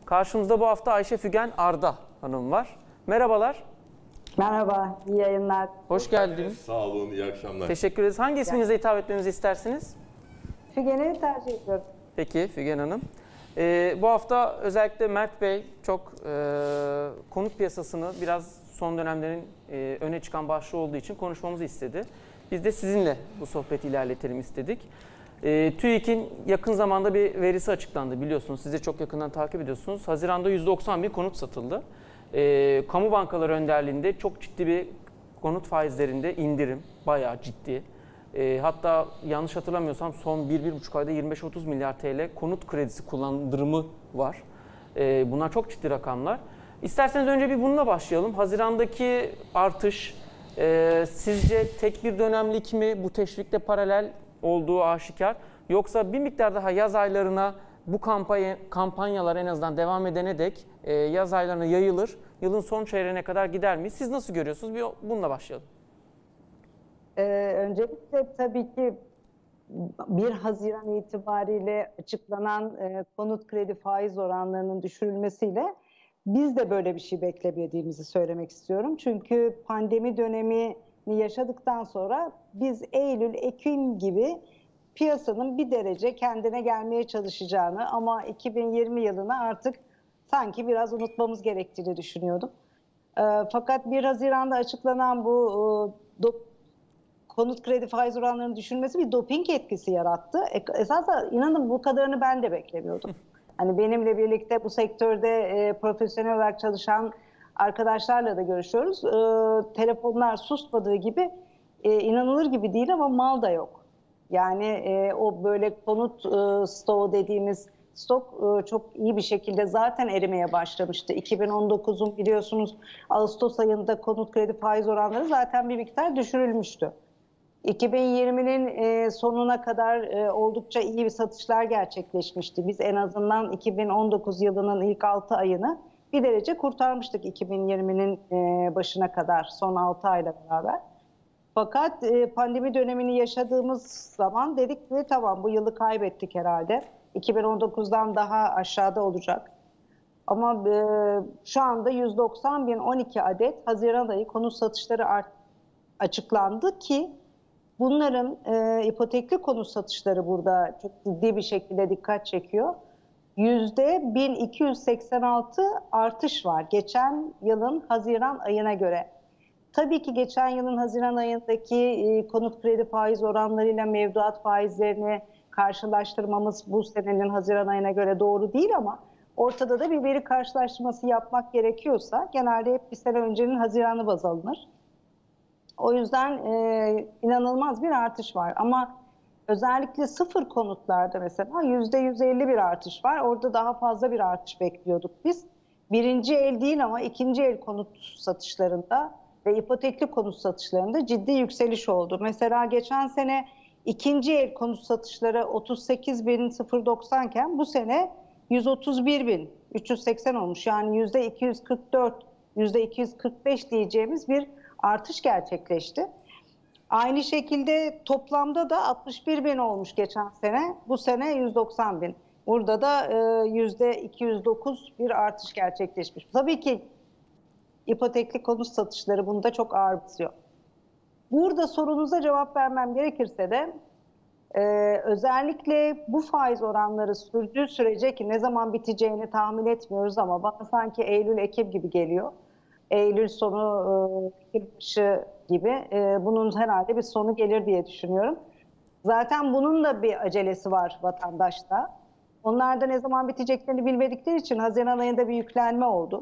Karşımızda bu hafta Ayşe Fügen Arda Hanım var. Merhabalar. Merhaba, iyi yayınlar. Hoş geldiniz. Sağ olun, iyi akşamlar. Teşekkür ederiz. Hangi isminizle hitap etmemizi istersiniz? Fügen'i tercih ediyorum. Peki Fügen Hanım. Bu hafta özellikle Mert Bey çok konut piyasasını biraz son dönemlerin öne çıkan başlığı olduğu için konuşmamızı istedi. Biz de sizinle bu sohbeti ilerletelim istedik. TÜİK'in yakın zamanda bir verisi açıklandı biliyorsunuz. Siz de çok yakından takip ediyorsunuz. Haziran'da 190 bin konut satıldı. Kamu bankaları önderliğinde çok ciddi bir konut faizlerinde indirim, bayağı ciddi. Hatta yanlış hatırlamıyorsam son 1-1,5 ayda 25-30 milyar TL konut kredisi kullandırımı var. Bunlar çok ciddi rakamlar. İsterseniz önce bir bununla başlayalım. Haziran'daki artış sizce tek bir dönemlik mi, bu teşvikle paralel olduğu aşikar, yoksa bir miktar daha yaz aylarına bu kampanyalar en azından devam edene dek yaz aylarına yayılır, yılın son çeyreğine kadar gider mi? Siz nasıl görüyorsunuz? Bir bununla başlayalım. Öncelikle tabii ki 1 Haziran itibariyle açıklanan konut kredi faiz oranlarının düşürülmesiyle biz de böyle bir şey beklemediğimizi söylemek istiyorum. Çünkü pandemi dönemini yaşadıktan sonra biz Eylül, Ekim gibi piyasanın bir derece kendine gelmeye çalışacağını ama 2020 yılını artık sanki biraz unutmamız gerektiğini düşünüyordum. Fakat 1 Haziran'da açıklanan bu konut kredi faiz oranlarının düşürmesi bir doping etkisi yarattı. Esasen inanın bu kadarını ben de beklemiyordum. Hani benimle birlikte bu sektörde profesyonel olarak çalışan arkadaşlarla da görüşüyoruz. Telefonlar susmadığı gibi inanılır gibi değil ama mal da yok. Yani o böyle konut stoğu dediğimiz stok çok iyi bir şekilde zaten erimeye başlamıştı. 2019'un biliyorsunuz Ağustos ayında konut kredi faiz oranları zaten bir miktar düşürülmüştü. 2020'nin sonuna kadar oldukça iyi bir satışlar gerçekleşmişti. Biz en azından 2019 yılının ilk 6 ayını bir derece kurtarmıştık 2020'nin başına kadar, son 6 ayla beraber. Fakat pandemi dönemini yaşadığımız zaman dedik ki tamam bu yılı kaybettik herhalde. 2019'dan daha aşağıda olacak. Ama şu anda 190.012 adet Haziran ayı konut satışları açıklandı ki bunların ipotekli konut satışları burada çok ciddi bir şekilde dikkat çekiyor. %1286 artış var geçen yılın Haziran ayına göre. Tabii ki geçen yılın Haziran ayındaki konut kredi faiz oranlarıyla mevduat faizlerini karşılaştırmamız bu senenin Haziran ayına göre doğru değil ama ortada da bir veri karşılaştırması yapmak gerekiyorsa genelde hep bir sene öncenin Haziran'ı baz alınır. O yüzden inanılmaz bir artış var ama özellikle sıfır konutlarda mesela %150 bir artış var. Orada daha fazla bir artış bekliyorduk biz. Birinci el değil ama ikinci el konut satışlarında ve ipotekli konut satışlarında ciddi yükseliş oldu. Mesela geçen sene ikinci el konut satışları 38.090 iken bu sene 131.380 olmuş. Yani %244, %245 diyeceğimiz bir artış gerçekleşti. Aynı şekilde toplamda da 61.000 olmuş geçen sene. Bu sene 190.000. Burada da %209 bir artış gerçekleşmiş. Tabii ki ipotekli konut satışları bunda çok ağır basıyor. Burada sorunuza cevap vermem gerekirse de özellikle bu faiz oranları sürdüğü sürece ki ne zaman biteceğini tahmin etmiyoruz ama bana sanki Eylül-Ekim gibi geliyor. Eylül sonu, Ekim başı gibi bunun herhalde bir sonu gelir diye düşünüyorum. Zaten bunun da bir acelesi var vatandaşta. Onlar da ne zaman biteceklerini bilmedikleri için Haziran ayında bir yüklenme oldu.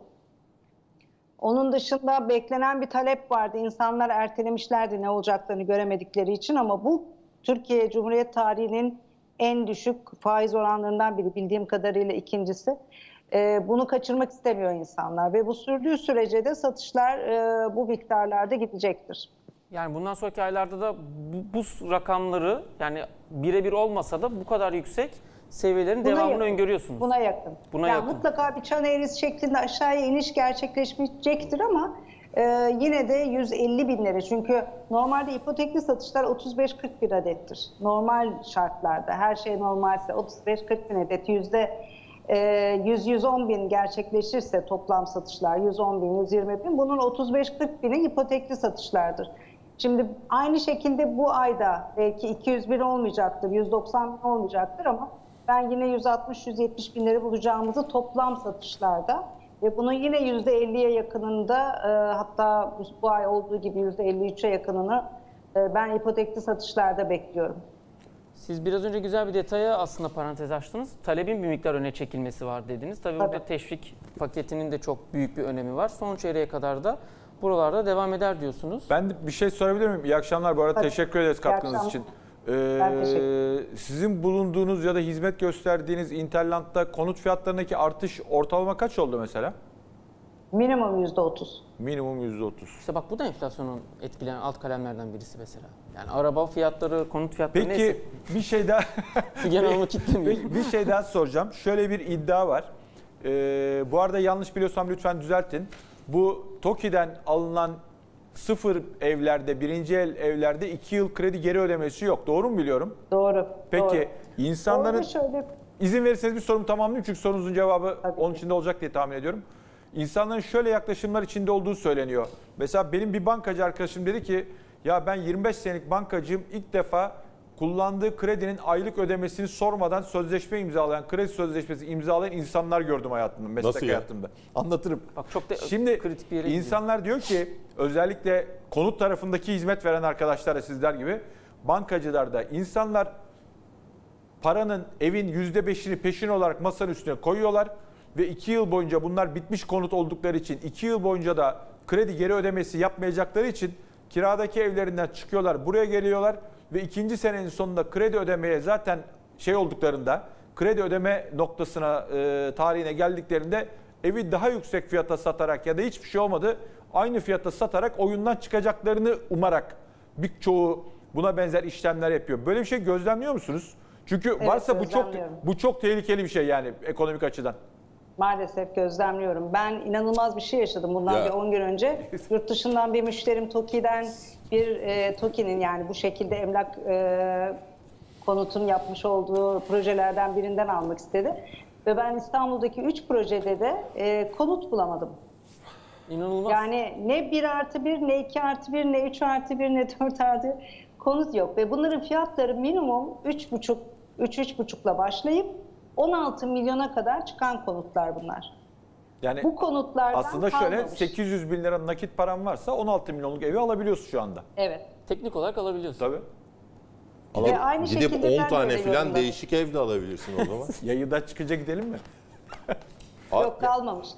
Onun dışında beklenen bir talep vardı. İnsanlar ertelemişlerdi ne olacaklarını göremedikleri için ama bu Türkiye Cumhuriyet tarihinin en düşük faiz oranlarından biri, bildiğim kadarıyla ikincisi. Bunu kaçırmak istemiyor insanlar ve bu sürdüğü sürece de satışlar bu miktarlarda gidecektir. Yani bundan sonraki aylarda da bu rakamları yani birebir olmasa da bu kadar yüksek seviyelerin devamını öngörüyorsunuz. Buna yakın. Buna yani yakın. Mutlaka bir çan eğrisi şeklinde aşağıya iniş gerçekleşmeyecektir ama yine de 150 binlere. Çünkü normalde ipotekli satışlar 35-40 bin adettir. Normal şartlarda her şey normalse 35-40 bin adet 100-110 bin gerçekleşirse toplam satışlar 110 bin, 120 bin, bunun 35-40 bini ipotekli satışlardır. Şimdi aynı şekilde bu ayda belki 200 bin olmayacaktır, 190 bin olmayacaktır ama ben yine 160-170 binleri bulacağımızı toplam satışlarda ve bunun yine %50'ye yakınında, hatta bu ay olduğu gibi %53'e yakınını ben ipotekli satışlarda bekliyorum. Siz biraz önce güzel bir detaya aslında parantez açtınız. Talebin bir miktar öne çekilmesi var dediniz. Tabii burada teşvik paketinin de çok büyük bir önemi var. Son çeyreğe kadar da buralarda devam eder diyorsunuz. Ben de bir şey sorabilir miyim? İyi akşamlar bu arada. Tabii. Teşekkür ederiz katkınız için. Sizin bulunduğunuz ya da hizmet gösterdiğiniz Interland'da konut fiyatlarındaki artış ortalama kaç oldu mesela? Minimum %30. Minimum %30. İşte bak bu da enflasyonun etkileyen alt kalemlerden birisi mesela. Yani araba fiyatları, konut fiyatları neyse. Peki bir şey daha Figen Hanım'ı kitlemiyor. bir şey daha soracağım. Şöyle bir iddia var. Bu arada yanlış biliyorsam lütfen düzeltin. Bu TOKİ'den alınan sıfır evlerde, birinci el evlerde 2 yıl kredi geri ödemesi yok. Doğru mu biliyorum? Doğru. Peki doğru. insanların, şöyle... izin verirseniz bir sorumu tamamlayayım çünkü sorunuzun cevabı onun içinde olacak diye tahmin ediyorum. İnsanların şöyle yaklaşımlar içinde olduğu söyleniyor. Mesela benim bir bankacı arkadaşım dedi ki ya ben 25 senelik bankacıyım, ilk defa kullandığı kredinin aylık ödemesini sormadan sözleşme imzalayan, kredi sözleşmesi imzalayan insanlar gördüm hayatımda, meslek hayatımda. Anlatırım. Bak çok da Şimdi kritik bir yere insanlar diyor ki özellikle konut tarafındaki hizmet veren arkadaşlar sizler gibi bankacılarda insanlar paranın, evin %5'ini peşin olarak masanın üstüne koyuyorlar ve 2 yıl boyunca bunlar bitmiş konut oldukları için 2 yıl boyunca da kredi geri ödemesi yapmayacakları için kiradaki evlerinden çıkıyorlar, buraya geliyorlar ve ikinci senenin sonunda kredi ödemeye zaten olduklarında, kredi ödeme noktasına, tarihine geldiklerinde evi daha yüksek fiyata satarak ya da hiçbir şey olmadı aynı fiyata satarak oyundan çıkacaklarını umarak birçoğu buna benzer işlemler yapıyor. Böyle bir şey gözlemliyor musunuz? Çünkü Evet, varsa bu çok tehlikeli bir şey yani ekonomik açıdan. Maalesef gözlemliyorum. Ben inanılmaz bir şey yaşadım bundan bir 10 gün önce. Yurt dışından bir müşterim TOKİ'den TOKİ'nin yani bu şekilde emlak konutun yapmış olduğu projelerden birinden almak istedi. Ve ben İstanbul'daki 3 projede de konut bulamadım. İnanılmaz. Yani ne 1+1, ne 2+1, ne 3+1, ne 4+1 konut yok. Ve bunların fiyatları minimum 3,5'la başlayıp 16 milyona kadar çıkan konutlar bunlar. Yani bu konutlardan aslında şöyle kalmamış. 800 bin lira nakit param varsa 16 milyonluk evi alabiliyorsun şu anda. Evet. Teknik olarak alabiliyorsun. Tabii. Ve aynı Gidip şekilde 10 ben tane böyle falan yorumladım. değişik ev de alabilirsin o zaman. Yayında çıkınca gidelim mi? Yok kalmamış.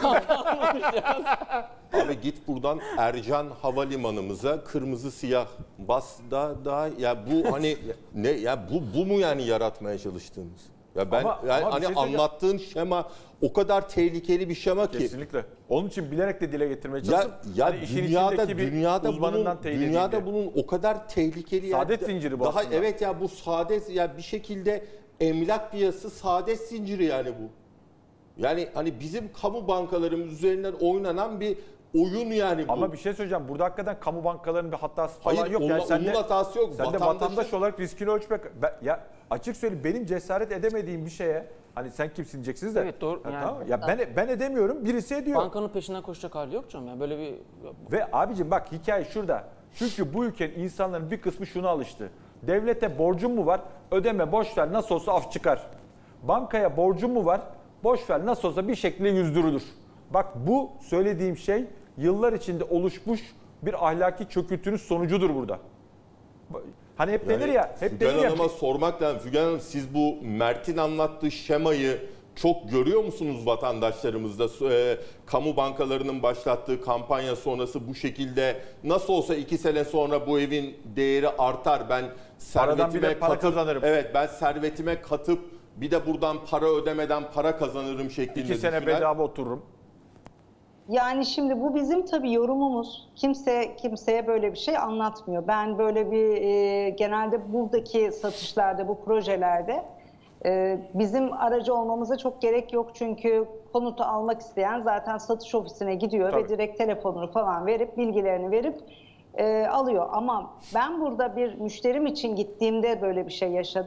Abi git buradan Ercan Havalimanımıza kırmızı siyah bas da ya bu hani ne ya bu mu yani yaratmaya çalıştığımız? Ya ben Ama hani bir şey anlattığın şema o kadar tehlikeli bir şema ki. Kesinlikle. Onun için bilerek de dile getirmeye çalıştım. Ya Hani işin dünyada içindeki bir uzmanından teyit edildi. bunun o kadar tehlikeli Saadet zinciri bu daha aslında. evet ya bu saadet ya bir şekilde emlak piyasası saadet zinciri yani bu. Yani hani bizim kamu bankalarımız üzerinden oynanan bir oyun yani bu. Ama bir şey söyleyeceğim. Burada hakikaten kamu bankalarının bir hatası falan Hayır, yok. Yani onun hatası yok. Sen de vatandaş olarak riskini ölçmek... Ya açık söyleyeyim benim cesaret edemediğim bir şeye... Hani sen kimsin diyeceksiniz de. Evet doğru. Ha, Yani, tamam. Ya ben edemiyorum. Birisi ediyor. bankanın peşinden koşacak hali yok canım. Yani böyle bir... Ve abicim bak hikaye şurada. Çünkü bu ülkenin insanların bir kısmı şuna alıştı. Devlete borcum mu var? Ödeme boş ver nasıl olsa af çıkar. Bankaya borcum mu var? Boş ver nasıl olsa bir şekilde yüzdürülür. Bak bu söylediğim şey yıllar içinde oluşmuş bir ahlaki çöküntünün sonucudur burada. Hani hep denir ya. Hep Fügen denir ya. Hanım'a sormak lazım. Fügen Hanım siz bu Mert'in anlattığı şemayı çok görüyor musunuz vatandaşlarımızda? Kamu bankalarının başlattığı kampanya sonrası bu şekilde nasıl olsa 2 sene sonra bu evin değeri artar. Ben Paradan bir de servetime para katıp, kazanırım. evet ben servetime katıp bir de buradan para ödemeden para kazanırım şeklinde 2 sene düşünen. bedava otururum. Yani şimdi bu bizim tabii yorumumuz. Kimseye böyle bir şey anlatmıyor. Ben böyle bir genelde buradaki satışlarda, bu projelerde bizim aracı olmamıza çok gerek yok. Çünkü konutu almak isteyen zaten satış ofisine gidiyor Tabii. ve direkt telefonunu falan verip, bilgilerini verip alıyor. Ama ben burada bir müşterim için gittiğimde böyle bir şey yaşadım.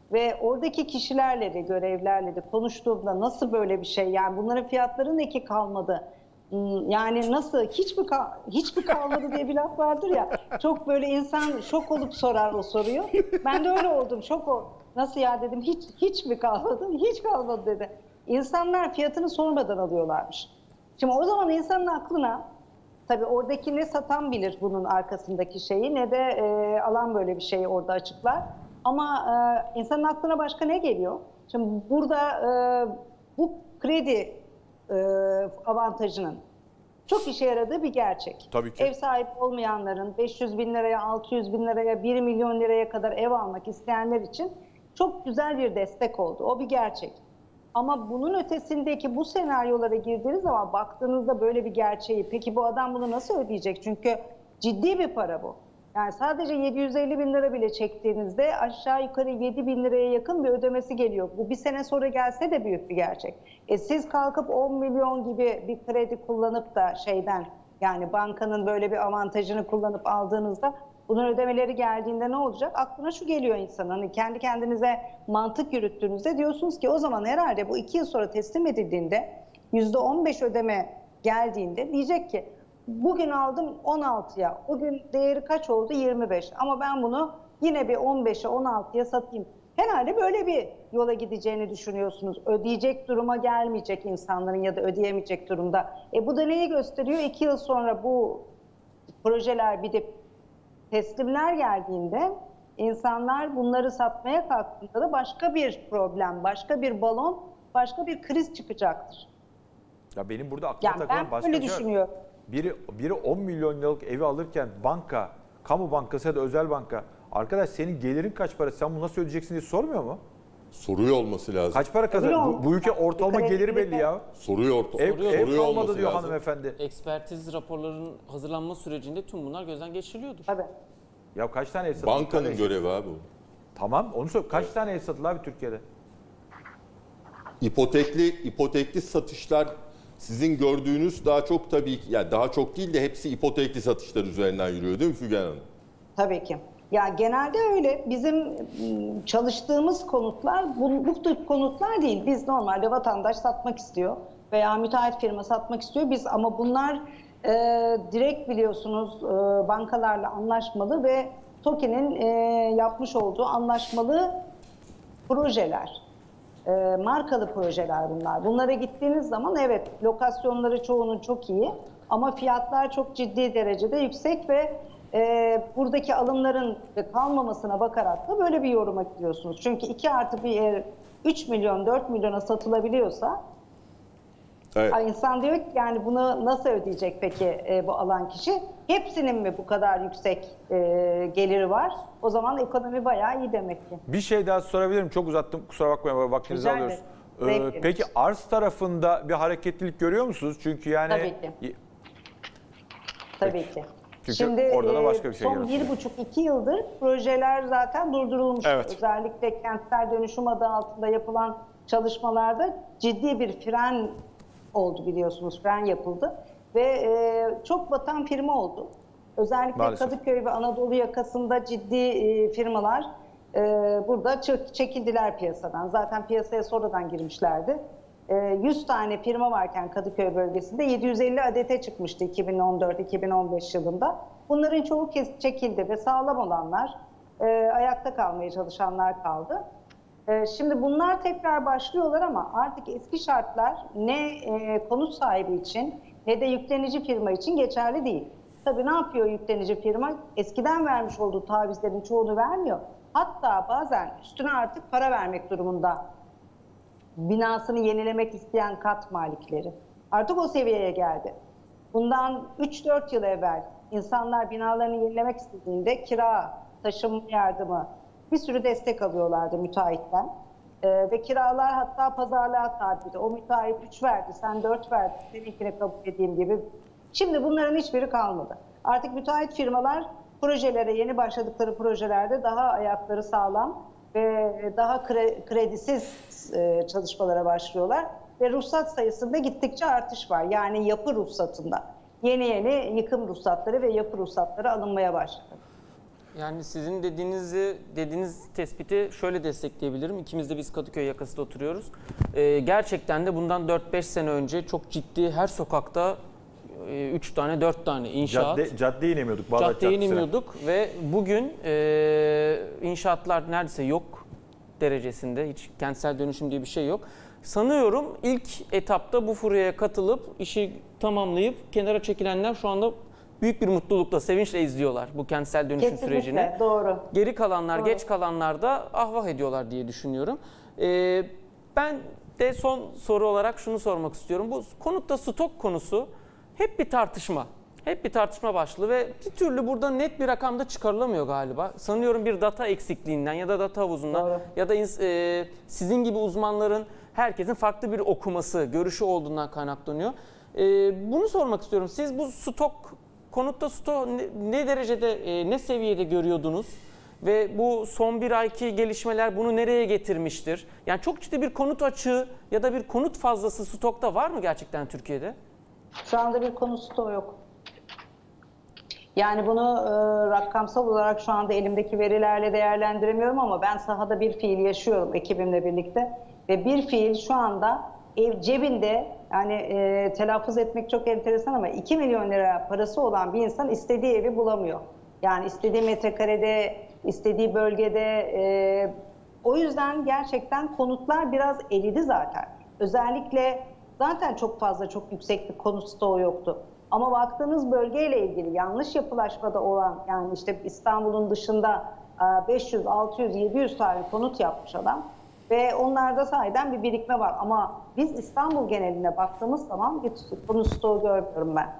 Ve oradaki kişilerle de, görevlerle de konuştuğumda nasıl böyle bir şey, yani bunların fiyatları ne ki kalmadı? Yani nasıl, hiç mi kalmadı diye bir laf vardır ya, çok böyle insan şok olup sorar o soruyu. Ben de öyle oldum, şok oldum. Nasıl ya dedim, hiç mi kalmadı? Hiç kalmadı dedi. İnsanlar fiyatını sormadan alıyorlarmış. Şimdi o zaman insanın aklına, tabii oradaki ne satan bilir bunun arkasındaki şeyi, ne de alan böyle bir şeyi orada açıklar. Ama insanın aklına başka ne geliyor? Şimdi burada bu kredi avantajının çok işe yaradığı bir gerçek. Tabii ki. Ev sahibi olmayanların 500 bin liraya, 600 bin liraya, 1 milyon liraya kadar ev almak isteyenler için çok güzel bir destek oldu. O bir gerçek. Ama bunun ötesindeki bu senaryolara girdiğiniz zaman baktığınızda böyle bir gerçeği, peki bu adam bunu nasıl ödeyecek? Çünkü ciddi bir para bu. Yani sadece 750 bin lira bile çektiğinizde aşağı yukarı 7 bin liraya yakın bir ödemesi geliyor. Bu bir sene sonra gelse de büyük bir gerçek. Siz kalkıp 10 milyon gibi bir kredi kullanıp da yani bankanın böyle bir avantajını kullanıp aldığınızda bunun ödemeleri geldiğinde ne olacak? Aklına şu geliyor insanın, hani kendi kendinize mantık yürüttüğünüzde diyorsunuz ki o zaman herhalde bu 2 yıl sonra teslim edildiğinde %15 ödeme geldiğinde diyecek ki bugün aldım 16'ya, o gün değeri kaç oldu? 25. Ama ben bunu yine bir 15'e 16'ya satayım. Herhalde böyle bir yola gideceğini düşünüyorsunuz. Ödeyecek duruma gelmeyecek insanların ya da ödeyemeyecek durumda. Bu da neyi gösteriyor? 2 yıl sonra bu projeler bitip teslimler geldiğinde insanlar bunları satmaya kalktığında da başka bir problem, başka bir balon, başka bir kriz çıkacaktır. Ya benim burada aklıma Yani takılan ben başka böyle bir şey var. düşünüyorum. Biri 10 milyon liralık evi alırken banka, kamu bankası ya da özel banka, arkadaş senin gelirin kaç para, sen bunu nasıl ödeyeceksin diye sormuyor mu? Soruyor olması lazım. Kaç para kazanıyor? Bu ülke ortalama geliri belli ya. Soruyor Ev kalmadı olması diyor lazım. hanımefendi. Ekspertiz raporlarının hazırlanma sürecinde tüm bunlar gözden geçiriliyordur. Tabii. Ya kaç tane ev satıldı? Bankanın kardeşim? görevi abi bu. Tamam onu sor. Kaç tane ev satıldı abi Türkiye'de? İpotekli satışlar sizin gördüğünüz daha çok tabii ki, yani daha çok değil de hepsi ipotekli satışlar üzerinden yürüyor değil mi Fügen Hanım? Tabii ki. Ya genelde öyle. Bizim çalıştığımız konutlar bu tip konutlar değil. Biz normalde vatandaş satmak istiyor veya müteahhit firma satmak istiyor. Biz ama bunlar direkt biliyorsunuz bankalarla anlaşmalı ve TOKİ'nin yapmış olduğu anlaşmalı projeler. Markalı projeler bunlar. Bunlara gittiğiniz zaman evet lokasyonları çoğunun çok iyi ama fiyatlar çok ciddi derecede yüksek ve buradaki alımların kalmamasına bakarak da böyle bir yoruma gidiyorsunuz. Çünkü 2+ bir ev 3 milyon 4 milyona satılabiliyorsa Evet. insan diyor ki yani bunu nasıl ödeyecek peki bu alan kişi? Hepsinin mi bu kadar yüksek geliri var? O zaman ekonomi bayağı iyi demek ki. Bir şey daha sorabilirim. Çok uzattım. Kusura bakmayın. Vaktinizi Rica alıyoruz. ederim. Peki arz tarafında bir hareketlilik görüyor musunuz? Çünkü yani... Tabii ki. Tabii ki. Çünkü Şimdi orada da başka bir şey son yaratıyor. 1,5-2 yıldır projeler zaten durdurulmuş. Evet. Özellikle kentsel dönüşüm adı altında yapılan çalışmalarda ciddi bir fren oldu biliyorsunuz. Fren yapıldı. Ve çok batan firma oldu. Özellikle Maalesef. Kadıköy ve Anadolu yakasında ciddi firmalar burada çekildiler piyasadan. Zaten piyasaya sonradan girmişlerdi. 100 tane firma varken Kadıköy bölgesinde 750 adete çıkmıştı 2014-2015 yılında. Bunların çoğu çekildi ve sağlam olanlar, ayakta kalmaya çalışanlar kaldı. Şimdi bunlar tekrar başlıyorlar ama artık eski şartlar ne konut sahibi için ne de yüklenici firma için geçerli değil. Tabii ne yapıyor yüklenici firma? Eskiden vermiş olduğu tavizlerin çoğunu vermiyor. Hatta bazen üstüne artık para vermek durumunda binasını yenilemek isteyen kat malikleri. Artık o seviyeye geldi. Bundan 3-4 yıl evvel insanlar binalarını yenilemek istediğinde kira, taşınma yardımı bir sürü destek alıyorlardı müteahhitten. Ve kiralar hatta pazarlığa tabirdi. O müteahhit 3 verdi, sen 4 verdin, seninkine kabul edeyim gibi. Şimdi bunların hiçbiri kalmadı. Artık müteahhit firmalar projelere, yeni başladıkları projelerde daha ayakları sağlam ve daha kredisiz çalışmalara başlıyorlar. Ve ruhsat sayısında gittikçe artış var. Yani yapı ruhsatında. Yeni yıkım ruhsatları ve yapı ruhsatları alınmaya başladı. Yani sizin dediğiniz tespiti şöyle destekleyebilirim. İkimiz de biz Kadıköy yakasında oturuyoruz. Gerçekten de bundan 4-5 sene önce çok ciddi her sokakta 3 tane 4 tane inşaat. Caddeye inemiyorduk. Bağdat Caddeye Caddesi'ne. inemiyorduk ve bugün inşaatlar neredeyse yok derecesinde. Hiç kentsel dönüşüm diye bir şey yok. Sanıyorum ilk etapta bu furyaya katılıp işi tamamlayıp kenara çekilenler şu anda büyük bir mutlulukla, sevinçle izliyorlar bu kentsel dönüşüm Kesinlikle, sürecini. doğru. Geri kalanlar, Doğru. geç kalanlar da ahvah ediyorlar diye düşünüyorum. Ben de son soru olarak şunu sormak istiyorum. Bu konutta stok konusu hep bir tartışma. Hep bir tartışma başlığı ve bir türlü burada net bir rakam da çıkarılamıyor galiba. Sanıyorum bir data eksikliğinden ya da data havuzundan Doğru. ya da sizin gibi uzmanların herkesin farklı bir okuması, görüşü olduğundan kaynaklanıyor. Bunu sormak istiyorum. Siz bu konutta stok ne derecede, ne seviyede görüyordunuz? Ve bu son bir ayki gelişmeler bunu nereye getirmiştir? Yani çok ciddi bir konut açığı ya da bir konut fazlası stokta var mı gerçekten Türkiye'de? Şu anda bir konu stoğu yok. Yani bunu rakamsal olarak şu anda elimdeki verilerle değerlendiremiyorum ama ben sahada bir fiil yaşıyorum ekibimle birlikte. Ve bir fiil şu anda cebinde, yani telaffuz etmek çok enteresan ama 2 milyon lira parası olan bir insan istediği evi bulamıyor. Yani istediği metrekarede, istediği bölgede. O yüzden gerçekten konutlar biraz eridi zaten. Özellikle zaten çok fazla, çok yüksek bir konut stoğu yoktu. Ama baktığınız bölgeyle ilgili yanlış yapılaşmada olan, yani işte İstanbul'un dışında 500, 600, 700 tane konut yapmış adam ve onlarda sahiden bir birikme var. Ama biz İstanbul geneline baktığımız zaman bir konut stoğu görmüyorum ben.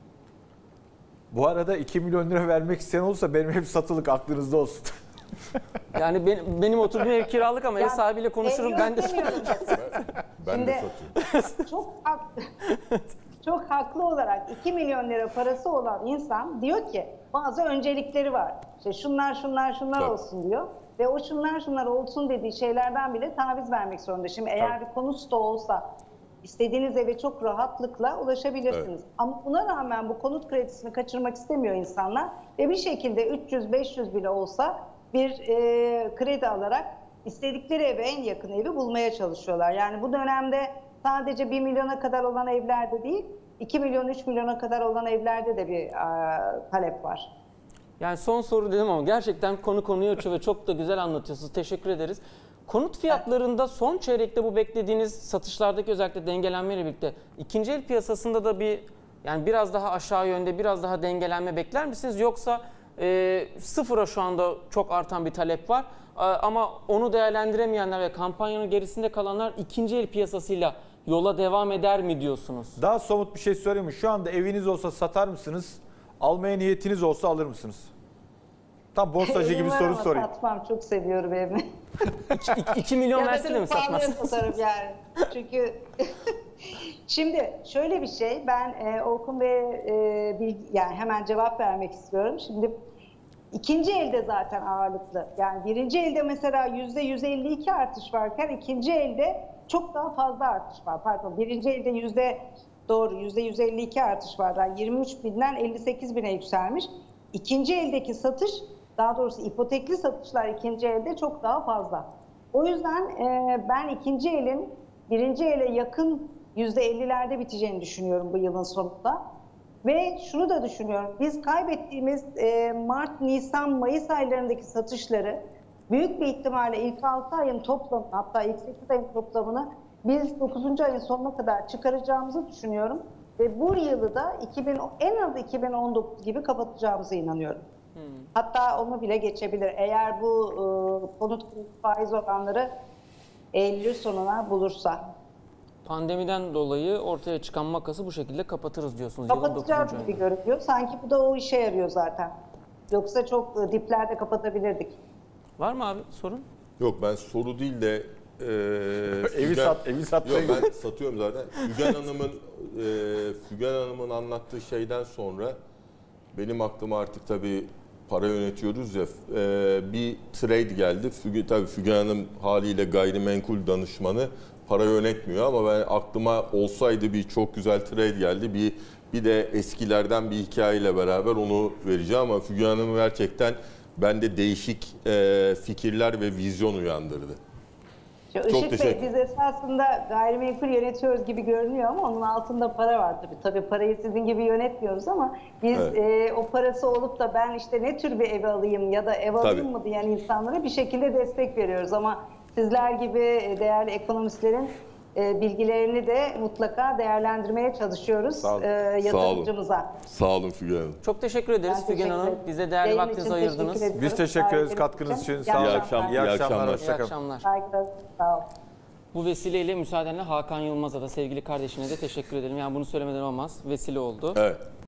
Bu arada 2 milyon lira vermek isteyen olursa benim hep satılık, aklınızda olsun. Yani benim oturduğum ev kiralık ama ev sahibiyle konuşurum. Ben de Ben de satıyorum. Çok haklı olarak 2 milyon lira parası olan insan diyor ki bazı öncelikleri var. İşte şunlar Tabii. olsun diyor. Ve o şunlar olsun dediği şeylerden bile taviz vermek zorunda. Şimdi eğer bir konut stoğu olsa istediğiniz eve çok rahatlıkla ulaşabilirsiniz. Evet. Ama buna rağmen bu konut kredisini kaçırmak istemiyor insanlar. Ve bir şekilde 300-500 bile olsa bir kredi alarak istedikleri eve, en yakın evi bulmaya çalışıyorlar. Yani bu dönemde sadece 1 milyona kadar olan evlerde değil, 2 milyon, 3 milyona kadar olan evlerde de bir talep var. Yani son soru dedim ama gerçekten konuyu açıyor ve çok da güzel anlatıyorsunuz. Teşekkür ederiz. Konut fiyatlarında son çeyrekte bu beklediğiniz satışlardaki özellikle dengelenmeyle birlikte ikinci el piyasasında da yani biraz daha aşağı yönde biraz daha dengelenme bekler misiniz? Yoksa sıfıra şu anda çok artan bir talep var ama onu değerlendiremeyenler ve kampanyanın gerisinde kalanlar ikinci el piyasasıyla yola devam eder mi diyorsunuz? Daha somut bir şey söyleyeyim mi? Şu anda eviniz olsa satar mısınız? Almaya niyetiniz olsa alır mısınız? Tam borsacı gibi soru sorayım. Satmam, çok seviyorum evimi. 2 milyon Ya da verse de mi çok pahalıya satmazsınız? satarım yani. Çünkü şimdi şöyle bir şey, ben Orkun Bey'e yani hemen cevap vermek istiyorum. Şimdi ikinci elde zaten ağırlıklı. Yani birinci elde mesela %152 artış varken ikinci elde çok daha fazla artış var. Pardon, birinci elde %152 artış var. Yani 23 binden 58 bine yükselmiş. İkinci eldeki satış, daha doğrusu ipotekli satışlar ikinci elde çok daha fazla. O yüzden ben ikinci elin birinci ele yakın %50'lerde biteceğini düşünüyorum bu yılın sonunda. Ve şunu da düşünüyorum, biz kaybettiğimiz Mart, Nisan, Mayıs aylarındaki satışları büyük bir ihtimalle ilk 6 ayın toplamını, hatta ilk 8 ayın toplamını biz 9. ayın sonuna kadar çıkaracağımızı düşünüyorum. Ve bu yılı da en az 2019 gibi kapatacağımıza inanıyorum. Hatta onu bile geçebilir. Eğer bu konut faiz oranları Eylül sonuna bulursa. Pandemiden dolayı ortaya çıkan makası bu şekilde kapatırız diyorsunuz. Yılın Kapatacağız 9. gibi görünüyor. Sanki bu da o işe yarıyor zaten. Yoksa çok diplerde kapatabilirdik. Var mı abi sorun? Yok, ben soru değil de Evi sat. Yok, ben satıyorum zaten. Fügen Hanım'ın anlattığı şeyden sonra benim aklıma artık tabii para yönetiyoruz ya, bir trade geldi. Tabii Fügen Hanım haliyle gayrimenkul danışmanı, para yönetmiyor ama ben aklıma olsaydı bir çok güzel trade geldi. Bir de eskilerden bir hikayeyle beraber onu vereceğim ama Fügen Hanım gerçekten bende değişik fikirler ve vizyon uyandırdı. Işık Bey, teşekkür. biz esasında gayrimenkul yönetiyoruz gibi görünüyor ama onun altında para var tabii. Tabii parayı sizin gibi yönetmiyoruz ama biz o parası olup da ben işte ne tür bir ev alayım ya da ev alayım mı diyen insanlara bir şekilde destek veriyoruz. Ama sizler gibi değerli ekonomistlerin bilgilerini de mutlaka değerlendirmeye çalışıyoruz Sağ olun. yatırımcımıza. Sağ olun Figen Hanım. Çok teşekkür ederiz Ben Figen teşekkür Hanım. ederim. Bize değerli Yayın vaktinizi için ayırdınız. teşekkür ediyoruz. Biz teşekkür ederiz Davetiniz katkınız için. İyi Sağ olun. akşamlar. İyi akşamlar. İyi Hoşçakalın. akşamlar. Saygılar, sağ olun. Bu vesileyle müsaadenle Hakan Yılmaz'a da sevgili kardeşine de teşekkür edelim. Yani bunu söylemeden olmaz. Vesile oldu. Evet.